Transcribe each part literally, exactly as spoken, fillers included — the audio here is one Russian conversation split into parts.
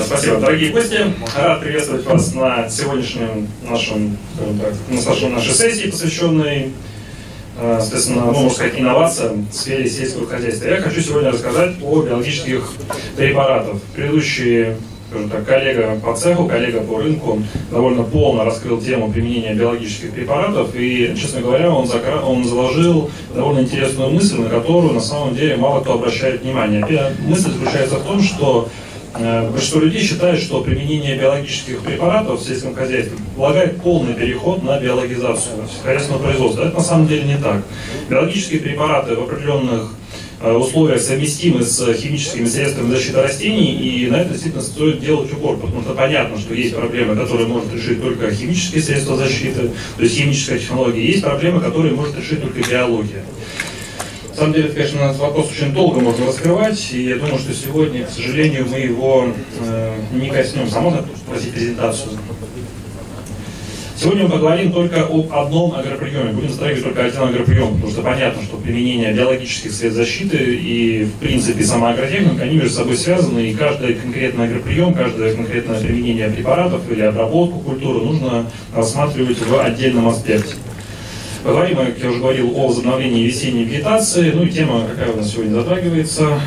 Спасибо, дорогие гости. Рад приветствовать вас на сегодняшнем нашем, скажем так, на нашей сессии, посвященной, соответственно, можно сказать, инновациям в сфере сельского хозяйства. Я хочу сегодня рассказать о биологических препаратах. Предыдущий, скажем так, коллега по цеху, коллега по рынку довольно полно раскрыл тему применения биологических препаратов, и, честно говоря, он, закра... он заложил довольно интересную мысль, на которую на самом деле мало кто обращает внимание. Мысль заключается в том, что большинство людей считает, что применение биологических препаратов в сельском хозяйстве предполагает полный переход на биологизацию хозяйственного производства. Это на самом деле не так. Биологические препараты в определенных условиях совместимы с химическими средствами защиты растений, и на это действительно стоит делать упор, потому что понятно, что есть проблемы, которые может решить только химические средства защиты, то есть химическая технология, есть проблемы, которые может решить только биология. На самом деле, конечно, этот вопрос очень долго можно раскрывать, и я думаю, что сегодня, к сожалению, мы его э, не коснемся. А можно попросить презентацию? Сегодня мы поговорим только об одном агроприеме. Будем затрагивать только один агроприем, потому что понятно, что применение биологических средств защиты и, в принципе, сама агротехника, они между собой связаны, и каждый конкретный агроприем, каждое конкретное применение препаратов или обработку культуры нужно рассматривать в отдельном аспекте. Поговорим, как я уже говорил, о возобновлении весенней вегетации. Ну и тема, какая у нас сегодня затрагивается.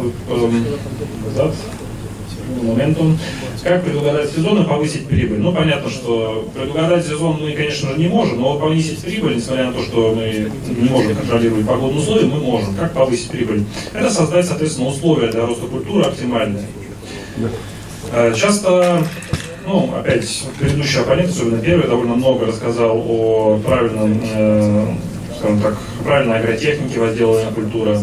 Моментум. Как предугадать сезон и повысить прибыль? Ну, понятно, что предугадать сезон мы, конечно же, не можем, но повысить прибыль, несмотря на то, что мы не можем контролировать погодные условия, мы можем. Как повысить прибыль? Это создать, соответственно, условия для роста культуры оптимальные. Часто, ну, опять, предыдущий оппонент, особенно первый, довольно много рассказал о правильном, э, скажем так, правильной агротехнике возделывания культуры.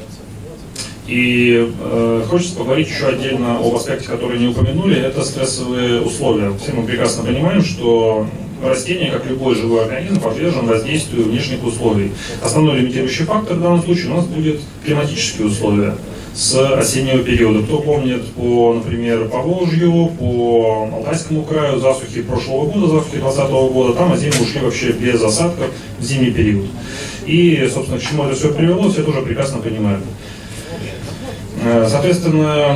И э, хочется поговорить еще отдельно об аспекте, который не упомянули, это стрессовые условия. Все мы прекрасно понимаем, что растение, как любой живой организм, подвержен воздействию внешних условий. Основной лимитирующий фактор в данном случае у нас будет климатические условия с осеннего периода. Кто помнит по, например, Поволжью, по Алтайскому краю, засухи прошлого года, засухи двадцатого года, там зимы ушли вообще без осадков в зимний период. И, собственно, к чему это все привело, все тоже прекрасно понимаем. Соответственно,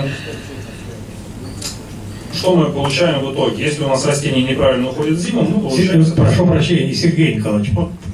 что мы получаем в итоге? Если у нас растение неправильно уходит в зиму, мы получаем... Прошу прощения, Сергей Николаевич,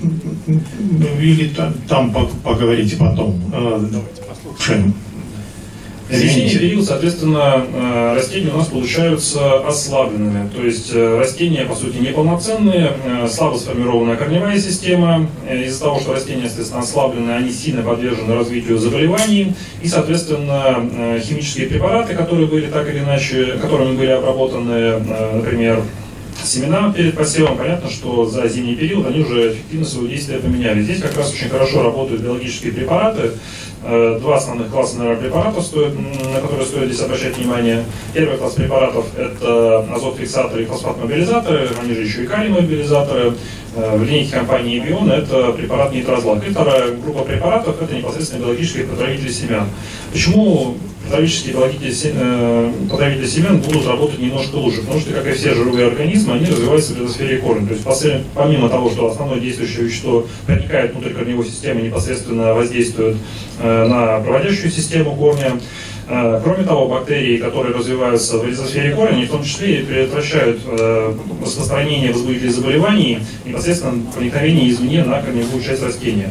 или там, там поговорите потом. Давайте послушаем. В весенний период, соответственно, растения у нас получаются ослабленными. То есть растения, по сути, неполноценные, слабо сформированная корневая система. Из-за того, что растения, естественно, ослаблены, они сильно подвержены развитию заболеваний. И, соответственно, химические препараты, которые были так или иначе, которыми были обработаны, например, семена перед посевом, понятно, что за зимний период они уже эффективно свое действие поменяли. Здесь как раз очень хорошо работают биологические препараты. Два основных класса, наверное, препаратов, стоит, на которые стоит здесь обращать внимание. Первый класс препаратов – это азот-фиксаторы и фосфат-мобилизаторы, они же еще и калий-мобилизаторы. В линейке компании Бион это препарат нейтрозлак. И вторая группа препаратов – это непосредственно биологические потравители семян. Почему потравительские потравители семян будут работать немножко лучше? Потому что, как и все живые организмы, они развиваются в лизосфере корня. То есть, помимо того, что основное действующее вещество проникает внутрь корневой системы и непосредственно воздействует на проводящую систему корня, кроме того, бактерии, которые развиваются в лизосфере корня, они в том числе и предотвращают распространение возбудителей заболеваний, непосредственно проникновение извне на корневую часть растения.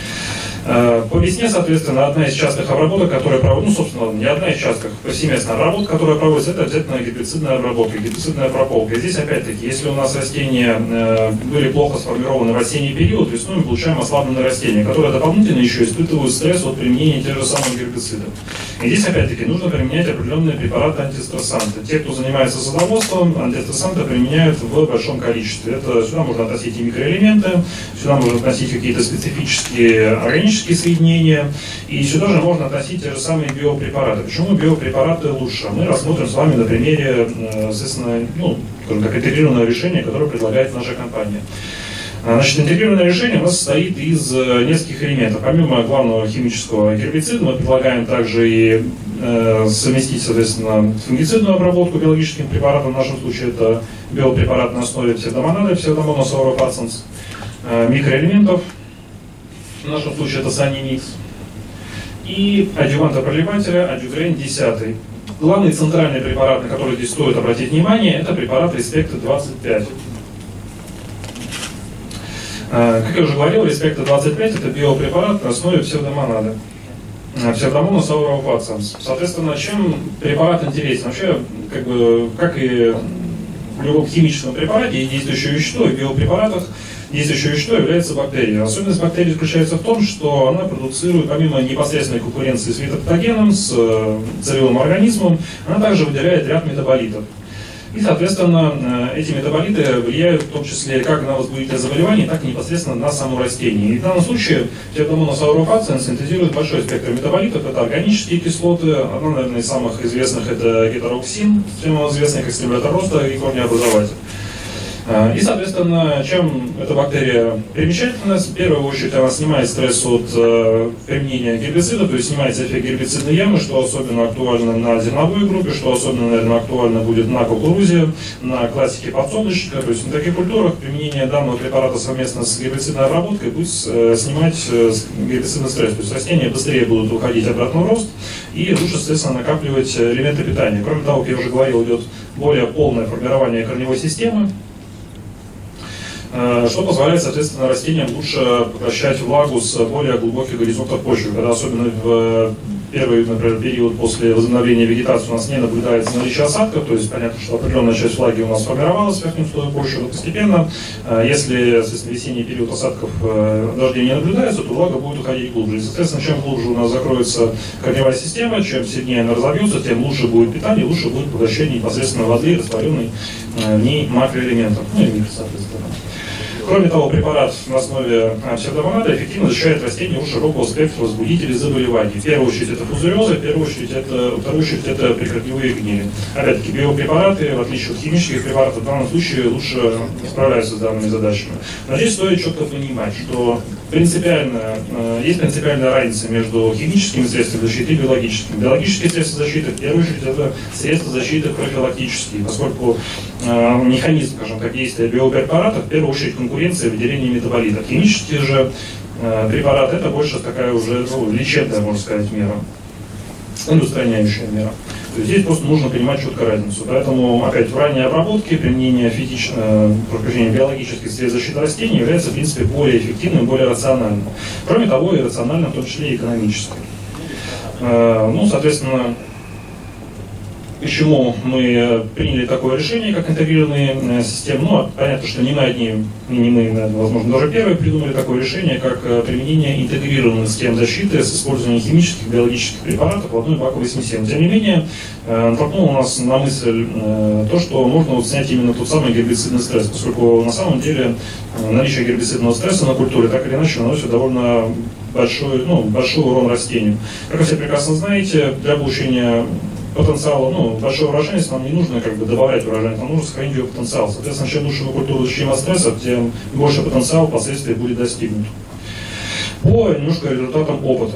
По весне, соответственно, одна из частых обработок, которая проводится, ну, собственно, не одна из частых, повсеместная обработка, которая проводится, это обязательно гербицидная обработка, гербицидная прополка. И здесь, опять-таки, если у нас растения э, были плохо сформированы в осенний период, весной мы получаем ослабленные растения, которые дополнительно еще испытывают стресс от применения тех же самых гербицидов. И здесь, опять-таки, нужно применять определенные препараты антистрессанты. Те, кто занимается садоводством, антистресанты применяют в большом количестве. Это, сюда можно относить и микроэлементы, сюда можно относить какие-то специфические органические соединения, и сюда же можно относить те же самые биопрепараты. Почему биопрепараты лучше? Мы рассмотрим с вами на примере, естественно, ну, скажем так, интегрированного решения, которое предлагает наша компания. Значит, интегрированное решение у нас состоит из нескольких элементов. Помимо главного химического гербицида, мы предлагаем также и э, совместить, соответственно, фунгицидную обработку биологическим препаратом. В нашем случае это биопрепарат на основе псевдомонады, псевдомонас ауропарцинс, э, микроэлементов. В нашем случае это санимикс. И адъюванта проливателя адюгрейн десять. главный центральный препарат, на который здесь стоит обратить внимание, это препарат Респекта двадцать пять. Как я уже говорил, Респекта двадцать пять это биопрепарат на основе псевдомонады. Псевдомонас аурофацинс. Соответственно, чем препарат интересен? Вообще, как бы, как и в любом химическом препарате, и действующее вещество, и в биопрепаратах действующее вещество является бактерией. Особенность бактерии заключается в том, что она продуцирует, помимо непосредственной конкуренции с фитопатогеном, с целевым организмом, она также выделяет ряд метаболитов. И, соответственно, эти метаболиты влияют в том числе как на возбудителя заболеваний, так и непосредственно на само растение. И в данном случае псевдомонас аурофацинс синтезирует большой спектр метаболитов. Это органические кислоты, одна, наверное, из самых известных это гетероксин, всем известный как стимулятор роста и корнеобразователь. И, соответственно, чем эта бактерия примечательна, в первую очередь она снимает стресс от э, применения гербицида, то есть снимается эффект гербицидной ямы, что особенно актуально на зерновой группе, что особенно, наверное, актуально будет на кукурузе, на классике подсолнечника, то есть на таких культурах применение данного препарата совместно с гербицидной обработкой будет э, снимать э, гербицидный стресс, то есть растения быстрее будут уходить обратно в рост и лучше, соответственно, накапливать элементы питания. Кроме того, как я уже говорил, идет более полное формирование корневой системы, что позволяет, соответственно, растениям лучше поглощать влагу с более глубоких горизонтов почвы, когда особенно в первый, например, период после возобновления вегетации у нас не наблюдается наличие осадков, то есть понятно, что определенная часть влаги у нас сформировалась в верхнем слое почвы, но постепенно, если, соответственно, весенний период осадков дождей не наблюдается, то влага будет уходить глубже. И, соответственно, чем глубже у нас закроется корневая система, чем сильнее она разовьется, тем лучше будет питание, лучше будет поглощение непосредственно воды, растворенной в ней макроэлементов, ну и микро, соответственно. Кроме того, препарат на основе псевдомонады эффективно защищает растения от широкого спектра возбудителей заболеваний. В первую очередь это фузариозы, в первую очередь это, в вторую очередь это прикорневые гнили. Опять-таки биопрепараты, в отличие от химических препаратов, в данном случае лучше справляются с данными задачами. Но здесь стоит четко понимать, что принципиально, есть принципиальная разница между химическими средствами защиты и биологическими. Биологические средства защиты, в первую очередь, это средства защиты профилактические, поскольку э, механизм, скажем так, действия биопрепаратов в первую очередь конкуренция выделения метаболитов. Химические же э, препараты это больше такая уже ну, лечебная, можно сказать, мера, устраняющая мера. То есть здесь просто нужно понимать четко разницу. Поэтому, опять, в ранней обработке применение физично, биологических средств защиты растений является, в принципе, более эффективным, более рациональным. Кроме того, и рациональным, в том числе и экономическим. Ну, соответственно, почему мы приняли такое решение, как интегрированные системы? Ну, понятно, что не мы одни, не мы, наверное, возможно, даже первые придумали такое решение, как применение интегрированных систем защиты с использованием химических, биологических препаратов в одной баковой смеси. Тем не менее, натолкнуло у нас на мысль то, что можно вот снять именно тот самый гербицидный стресс, поскольку на самом деле наличие гербицидного стресса на культуре так или иначе наносит довольно большой, ну, большой урон растению. Как вы все прекрасно знаете, для получения потенциала, ну, большой урожайность нам не нужно как бы добавлять урожайность, нам нужно сохранить ее потенциал. Соответственно, чем лучше мы культуру защитим от стресса, тем больше потенциал впоследствии будет достигнут. По немножко результатам опыта.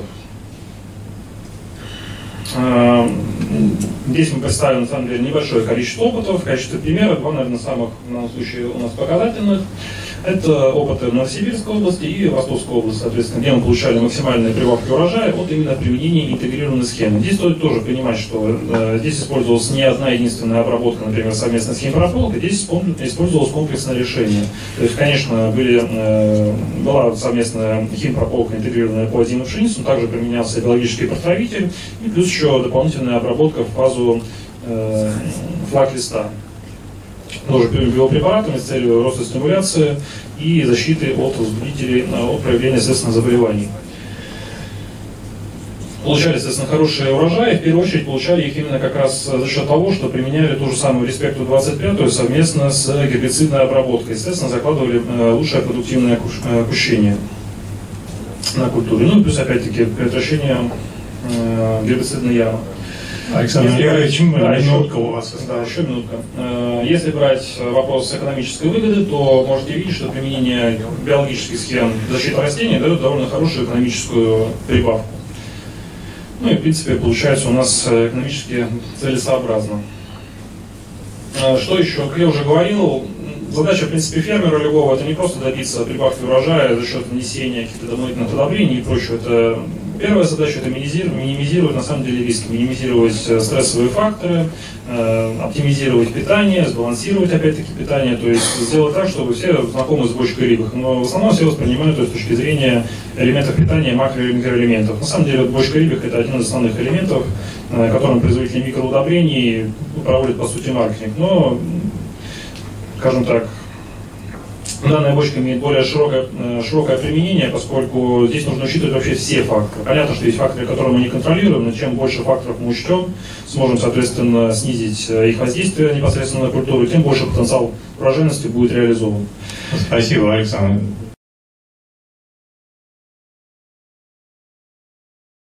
Здесь мы представим, на самом деле, небольшое количество опытов. В качестве примера два, наверное, самых, в данном случае, у нас показательных. Это опыты в Новосибирской области и Ростовской области, соответственно, где мы получали максимальные прибавки урожая от именно применения интегрированной схемы. Здесь стоит тоже понимать, что э, здесь использовалась не одна единственная обработка, например, совместно с химпрополкой, здесь использовалось комплексное решение. То есть, конечно, были, э, была совместная химпрополка, интегрированная по озимой пшенице, но также применялся биологический протравитель и плюс еще дополнительная обработка в фазу э, флаг листа. Тоже биопрепаратами с целью роста стимуляции и защиты от возбудителей, от проявления, естественно, заболеваний. Получали, естественно, хорошие урожаи, в первую очередь получали их именно как раз за счет того, что применяли ту же самую Респекту двадцать пять совместно с гербицидной обработкой. Естественно, закладывали лучшее продуктивное кущение на культуре. Ну и плюс, опять-таки, предотвращение гербицидной ямы. Александр Олегович, да, минутка у вас. Да, еще минутка. Если брать вопрос экономической выгоды, то можете видеть, что применение биологических схем защиты растений дает довольно хорошую экономическую прибавку. Ну и, в принципе, получается у нас экономически целесообразно. Что еще? Как я уже говорил, задача, в принципе, фермера любого, это не просто добиться прибавки урожая за счет внесения каких-то дополнительных удобрений и прочего. Это Первая задача – это минимизировать на самом деле риски, минимизировать стрессовые факторы, оптимизировать питание, сбалансировать опять-таки питание, то есть сделать так, чтобы все знакомы с бочкой рыбок. Но в основном все воспринимают это с точки зрения элементов питания, макро- и микроэлементов. На самом деле бочка рыбок – это один из основных элементов, которым производители микроудобрений проводят по сути маркетинг. Но, скажем так, данная бочка имеет более широкое, широкое применение, поскольку здесь нужно учитывать вообще все факторы. Понятно, что есть факторы, которые мы не контролируем, но чем больше факторов мы учтем, сможем, соответственно, снизить их воздействие непосредственно на культуру, тем больше потенциал урожайности будет реализован. Спасибо, Александр.